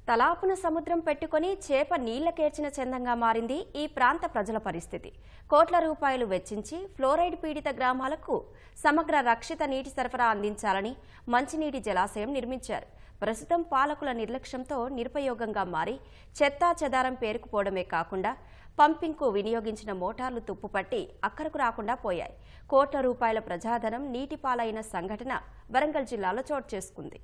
తలాపున సముద్రం పెట్టుకుని చేప నీళ్లకేర్చిన చందంగా మారింది ఈ ప్రాంత ప్రజల పరిస్థితి. కోట్ల రూపాయలు వెచ్చించి ఫ్లోరైడ్ పీడిత గ్రామాలకు సమగ్ర రక్షిత నీటి సరఫరా అందించాలని మంచినీటి జలాశయం నిర్మించారు. ప్రస్తుతం పాలకుల నిర్లక్ష్యంతో నిరుపయోగంగా మారి చెత్తా చెదారం పేరుకుపోవడమే కాకుండా పంపింగ్కు వినియోగించిన మోటార్లు తుప్పుపట్టి అక్కరకు రాకుండా పోయాయి. కోట్ల రూపాయల ప్రజాధనం నీటిపాలైన సంఘటన వరంగల్ జిల్లాలో చోటు చేసుకుంది.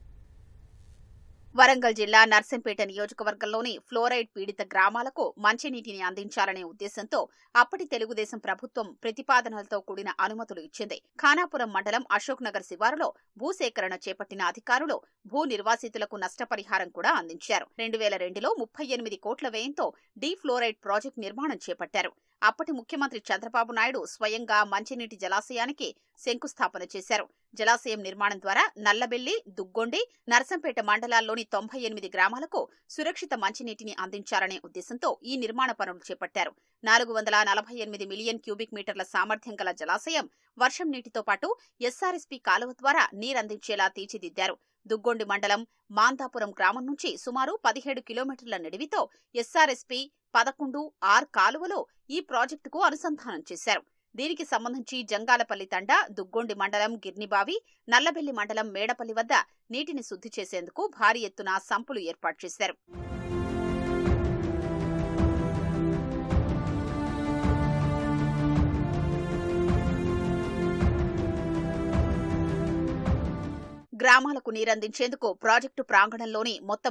వరంగల్ జిల్లా నర్సంపేట నియోజకవర్గంలోని ఫ్లోరైడ్ పీడిత గ్రామాలకు మంచినీటిని అందించాలనే ఉద్దేశంతో అప్పటి తెలుగుదేశం ప్రభుత్వం ప్రతిపాదనలతో కూడిన అనుమతులు ఇచ్చింది. ఖానాపురం మండలం అశోక్ నగర్ శివారులో భూసేకరణ చేపట్టిన అధికారులు భూ నిర్వాసితులకు నష్టపరిహారం కూడా అందించారు. 2002లో 38 కోట్ల వ్యయంతో డీ ఫ్లోరైడ్ ప్రాజెక్టు నిర్మాణం చేపట్టారు. అప్పటి ముఖ్యమంత్రి చంద్రబాబు నాయుడు స్వయంగా మంచినీటి జలాశయానికి శంకుస్థాపన చేశారు. జలాశయం నిర్మాణం ద్వారా నల్లబెల్లి, దుగ్గొండి, నర్సంపేట మండలాల్లోని 98 గ్రామాలకు సురక్షిత మంచినీటిని అందించాలనే ఉద్దేశంతో ఈ నిర్మాణ పనులు చేపట్టారు. 448 మిలియన్ క్యూబిక్ మీటర్ల సామర్థ్యం గల జలాశయం వర్షం నీటితో పాటు ఎస్ఆర్ఎస్పీ కాలువ ద్వారా నీరందించేలా తీర్చిదిద్దారు. దుగ్గొండి మండలం మాందాపురం గ్రామం నుంచి సుమారు 17 కిలోమీటర్ల నిడివితో ఎస్ఆర్ఎస్పీ 11R కాలువలో ఈ ప్రాజెక్టుకు అనుసంధానం చేశారు. దీనికి సంబంధించి జంగాలపల్లి తండా, దుగ్గొండి మండలం గిర్నిబావి, నల్లబెల్లి మండలం మేడపల్లి వద్ద నీటిని శుద్ధి చేసేందుకు భారీ ఎత్తున సంపులు ఏర్పాటు చేశారు. గ్రామాలకు నీరందించేందుకు ప్రాజెక్టు ప్రాంగణంలోని మొత్తం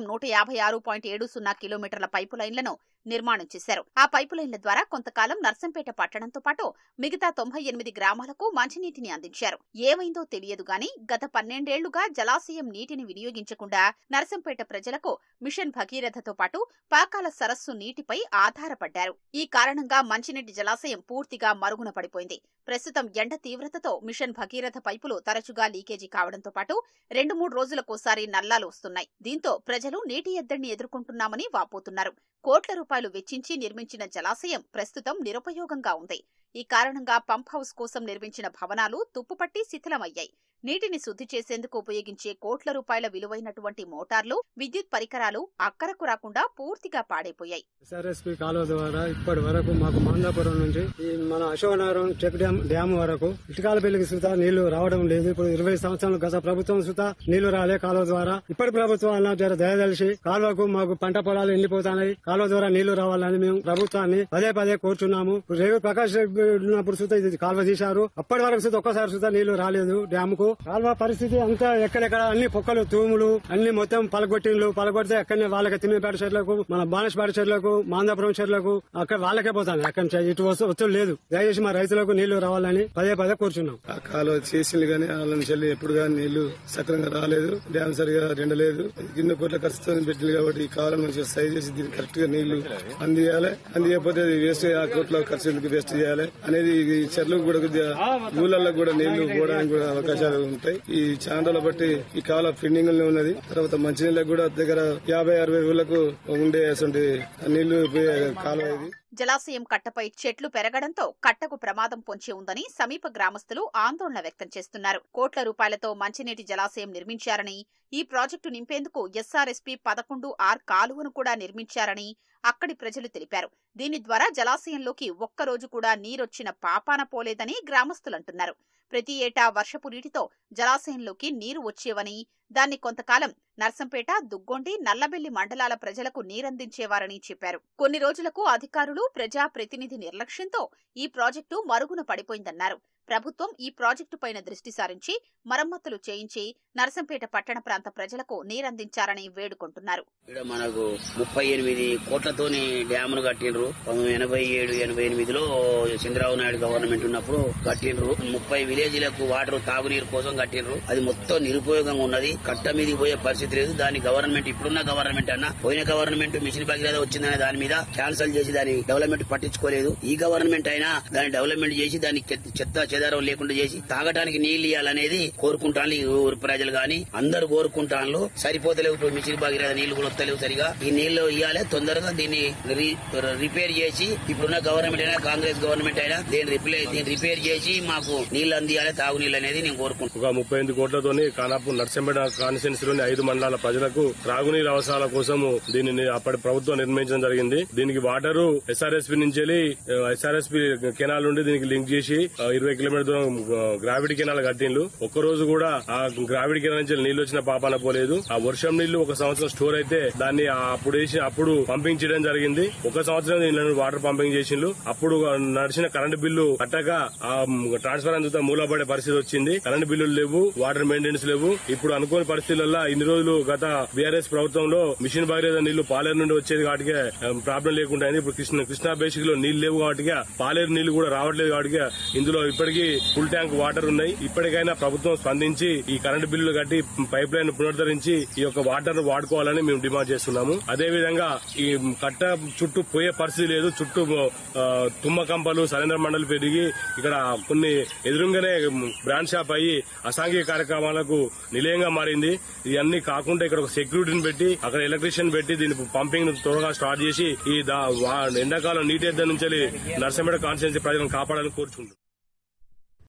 156.70 కిలోమీటర్ల పైపు లైన్లను నిర్మాణం చేశారు. ఆ పైపు లైన్ల ద్వారా కొంతకాలం నర్సంపేట పట్టణంతో పాటు మిగతా 98 గ్రామాలకు మంచినీటిని అందించారు. ఏమైందో తెలియదు గాని గత 12 ఏళ్లుగా జలాశయం నీటిని వినియోగించకుండా నర్సంపేట ప్రజలకు మిషన్ భగీరథతో పాటు పాకాల సరస్సు నీటిపై ఆధారపడ్డారు. ఈ కారణంగా మంచినీటి జలాశయం పూర్తిగా మరుగున పడిపోయింది. ప్రస్తుతం ఎండ తీవ్రతతో మిషన్ భగీరథ పైపులు తరచుగా లీకేజీ కావడంతో పాటు 2-3 రోజులకోసారి నల్లాలు వస్తున్నాయి. దీంతో ప్రజలు నీటి ఎద్దడిని ఎదుర్కొంటున్నామని వాపోతున్నారు. కోట్ల రూపాయలు వెచ్చించి నిర్మించిన జలాశయం ప్రస్తుతం నిరుపయోగంగా ఉంది. ఈ కారణంగా పంప్ హౌస్ కోసం నిర్మించిన భవనాలు తుప్పుపట్టి శిథిలమయ్యాయి. నీటిని శుద్ధి చేసేందుకు ఉపయోగించే కోట్ల రూపాయల విలువైనటువంటి మోటార్లు, విద్యుత్ పరికరాలు అక్కరకు రాకుండా పూర్తిగా పాడైపోయాయి. ఎస్ఆర్ఎస్పీ కాలువ ద్వారా ఇప్పటి వరకు మాకు మాందాపురం నుంచి మన అశోకనగరం చెక్ డ్యామ్ వరకు ఇటుకాలపల్లికి సుతా నీళ్లు రావడం లేదు. ఇప్పుడు 20 సంవత్సరాలు గత ప్రభుత్వం సుతా నీళ్లు రాలే కాలువ ద్వారా. ఇప్పటి ప్రభుత్వం అలా దయదలిసి కాలువకు మాకు పంట పొలాలు ఎండిపోతున్నాయి, కాలువ ద్వారా నీళ్లు రావాలని మేము ప్రభుత్వాన్ని పదే కోరుచున్నాము. రేవు ప్రకాష్ ఉన్నప్పుడు సుతా ఇది కాలువ తీశారు. అప్పటి వరకు సుతా ఒక్కసారి సుతా నీళ్లు రాలేదు డ్యామ్ కు. కాలువ పరిస్థితి అంతా ఎక్కడెక్కడ అన్ని పొక్కలు, తూములు అన్ని మొత్తం పలగొడితే అక్కడనే వాళ్ళకి తిమ్మిపేట చెట్లకు, మన బానస్పేట చెట్లకు, మాందాపురం చెట్లకు అక్కడ వాళ్ళకే పోతాను. అక్కడ ఇటు వస్తువులు లేదు. దయచేసి మా రైతులకు నీళ్లు రావాలని పదే కూర్చున్నాం. కాలువ చేసింది కానీ వాళ్ళని చెల్లి ఎప్పుడు కానీ నీళ్లు సక్రంగా రాలేదు. డ్యామ్ సరిగా రెండలేదు. 2 కోట్ల ఖర్చుతో పెట్టింది కాబట్టి ఈ కాలం మంచిగా సైజ్ చేసి దీనికి కరెక్ట్ గా నీళ్లు అందియాలి. అందియకపోతే అది వేస్ట్, ఆ కోట్ల ఖర్చు ఎందుకు వేస్ట్ చేయాలి అనేది ఈ చెట్లకు కూడా ఊళ్ళల్లో కూడా నీళ్లు పోవడానికి కూడా అవకాశాలు ఉంటాయి. ఈ చాండ్రాల బట్టి ఈ కాల పెండింగ్ లో ఉన్నది. తర్వాత మంచినీళ్ళకు కూడా దగ్గర 50-60 ఊళ్ళకు ఉండే నీళ్లు కాలువ ఇది. జలాశయం కట్టపై చెట్లు పెరగడంతో కట్టకు ప్రమాదం పొంచి ఉందని సమీప గ్రామస్తులు ఆందోళన వ్యక్తం చేస్తున్నారు. కోట్ల రూపాయలతో మంచినీటి జలాశయం నిర్మించారని, ఈ ప్రాజెక్టు నింపేందుకు ఎస్ఆర్ఎస్పీ 11R కాలువను కూడా నిర్మించారని అక్కడి ప్రజలు తెలిపారు. దీని ద్వారా జలాశయంలోకి ఒక్కరోజు కూడా నీరొచ్చిన పాపాన పోలేదని గ్రామస్తులంటున్నారు. ప్రతి ఏటా వర్షపు నీటితో జలాశయంలోకి నీరు వచ్చేవని, దాన్ని కొంతకాలం నర్సంపేట, దుగ్గొండి, నల్లబెల్లి మండలాల ప్రజలకు నీరందించేవారని చెప్పారు. కొన్ని రోజులకు అధికారులు, ప్రజా ప్రతినిధి నిర్లక్ష్యంతో ఈ ప్రాజెక్టు మరుగున పడిపోయిందన్నారు. ప్రభుత్వం ఈ ప్రాజెక్టు పైన దృష్టి సారించి మరమ్మతులు చేయించి నర్సంపేట పట్టణ ప్రాంత ప్రజలకు నీరందించారని వేడుకుంటున్నారు. ఇక్కడ మనకు 38 కోట్లతోని డ్యాములు కట్టిండ్రు. 1987-88లో చంద్రబాబు నాయుడు గవర్నమెంట్ ఉన్నప్పుడు కట్టిండ్రు. 30 విలేజ్లకు వాటర్ తాగునీరు కోసం కట్టిండ్రు. అది మొత్తం నిరుపయోగంగా ఉన్నది. కట్ట మీదకి పోయే పరిస్థితి లేదు. దాని గవర్నమెంట్ ఇప్పుడున్న గవర్నమెంట్ అన్న పోయిన గవర్నమెంట్ మిషన్ భగీరథ వచ్చిందనే దాని మీద క్యాన్సల్ చేసి దాని డెవలప్మెంట్ పట్టించుకోలేదు. ఈ గవర్నమెంట్ అయినా దాన్ని డెవలప్మెంట్ చేసి దాన్ని చెత్త చెదారం లేకుండా చేసి తాగడానికి నీళ్లు ఇవ్వాలనేది కోరుకుంటాను. ఈ ఊరు ప్రజలు గాని అందరు కోరుకుంటాను. సరిపోతలేవు, ఇప్పుడు మిషన్ భగీరథ నీళ్లు కూడా వస్తలేవు సరిగా. ఈ నీళ్లు ఇవ్వాలి తొందరగా, దీన్ని రిపేర్ చేసి ఇప్పుడున్న గవర్నమెంట్ అయినా కాంగ్రెస్ గవర్నమెంట్ అయినా దీన్ని రిపేర్ చేసి మాకు నీళ్లు అందియాలి, తాగునీళ్ళు అనేది నేను కోరుకుంటున్నాను. ఒక 38 కోట్లతోని ఖానాపూర్ నర్సంపేట కాన్స్టిట్యున్సీలోని 5 మండలాల ప్రజలకు త్రాగునీరు అవసరాల కోసం దీనిని అప్పటి ప్రభుత్వం నిర్మించడం జరిగింది. దీనికి వాటరు ఎస్ఆర్ఎస్పీ నుంచి ఎస్ఆర్ఎస్పీ కెనాల్ నుండి దీనికి లింక్ చేసి 20 కిలోమీటర్ దూరం గ్రావిటీ కెనాల్ కట్టిండ్లు. ఒక్కరోజు కూడా ఆ గ్రావిటీ కెనాల్ నుంచి నీళ్లు వచ్చిన పాపాన పోలేదు. ఆ వర్షం నీళ్లు ఒక సంవత్సరం స్టోర్ అయితే దాన్ని అప్పుడు పంపింగ్ చేయడం జరిగింది. ఒక సంవత్సరం దీనిలో వాటర్ పంపింగ్ చేసిండ్రు. అప్పుడు నడిచిన కరెంటు బిల్లు కట్టక ఆ ట్రాన్స్ఫర్ అంతా మూలపడే పరిస్థితి వచ్చింది. కరెంటు బిల్లులు లేవు, వాటర్ మెయింటెనెన్స్ లేవు. ఇప్పుడు అనుకోని పరిస్థితుల్లో ఇన్ని రోజులు గత బీఆర్ఎస్ ప్రభుత్వంలో మిషన్ భగీరథ నీళ్లు పాలేరు నుండి వచ్చేది కాబట్టి ప్రాబ్లం లేకుండా ఇప్పుడు కృష్ణా బేసిక్ లో నీళ్లు లేవు కాబట్టి పాలేరు నీళ్లు కూడా రావట్లేదు కాబట్టి ఇందులో ఇప్పటికీ ఫుల్ ట్యాంక్ వాటర్ ఉన్నాయి. ఇప్పటికైనా ప్రభుత్వం స్పందించి ఈ కరెంటు బిల్లులు కట్టి పైప్ లైన్ పునరుద్ధరించి ఈ యొక్క వాటర్ వాడుకోవాలని మేము డిమాండ్ చేస్తున్నాము. అదేవిధంగా ఈ కట్ట చుట్టూ పోయే పరిస్థితి లేదు. చుట్టూ తుమ్మకంపలు సరేంద్ర మండలి పెరిగి ఇక్కడ కొన్ని ఎదురుగానే బ్రాండ్ షాప్ అయ్యి అసాంఘిక కార్యక్రమాలకు నిలయంగా మారింది. ఇవన్నీ కాకుండా ఇక్కడ ఒక సెక్యూరిటీని పెట్టి అక్కడ ఎలక్ట్రీషియన్ పెట్టి దీని పంపింగ్ త్వరగా స్టార్ట్ చేసి ఈ ఎండాకాలం నీటి ఎద్దడి నుంచి నర్సంపేట కాన్స్టిట్యున్సీ ప్రజలను కాపాడాలని కోరుచుకుంటున్నాం.